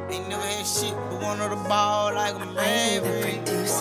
Ain't never had shit, but wanted to ball like a Maverick.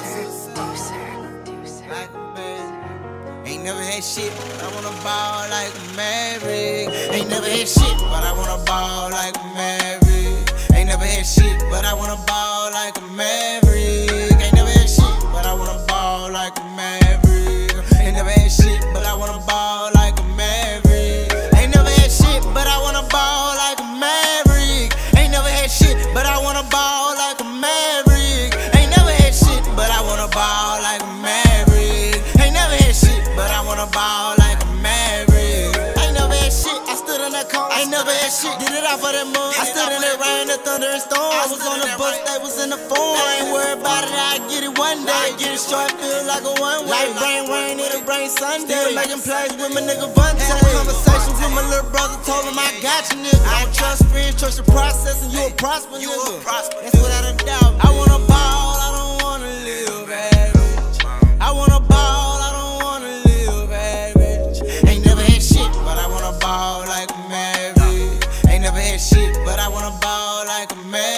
Like a Maverick. Ain't never had shit, but I wanna ball like a Maverick. Ain't never had shit, but I wanna ball like a Maverick. Ain't never had shit, but I wanna ball like a Maverick. Ain't never had shit, but I wanna ball like a Maverick. Ain't never had shit, but I wanna ball like a Maverick. Ain't never had shit, but I wanna ball like a Maverick. Ain't never had shit, but I wanna ball like a Maverick. Ain't never had shit, but I wanna ball like a Maverick. Ain't never had shit, but I wanna ball like a Maverick. Ain't never had shit, I stood in that car. Ain't never had shit, did it off of that mud. I stood in that rain, the thunder and storm. I was on the bus, they was in the phone. I ain't worried about it, I get it one day. I get it short, feel like a one way. Like rain, it'll rain Sunday. Still making plays with my nigga Vontae. Had a conversation with my little brother, told him I got you, nigga. I don't trust friends, trust the process, and you a prosper, nigga. That's without a doubt. I wanna ball, I don't wanna live average. I wanna ball, I don't wanna live average. Ain't never had shit, but I wanna ball like a Maverick. Ain't never had shit, but I wanna ball like a Maverick.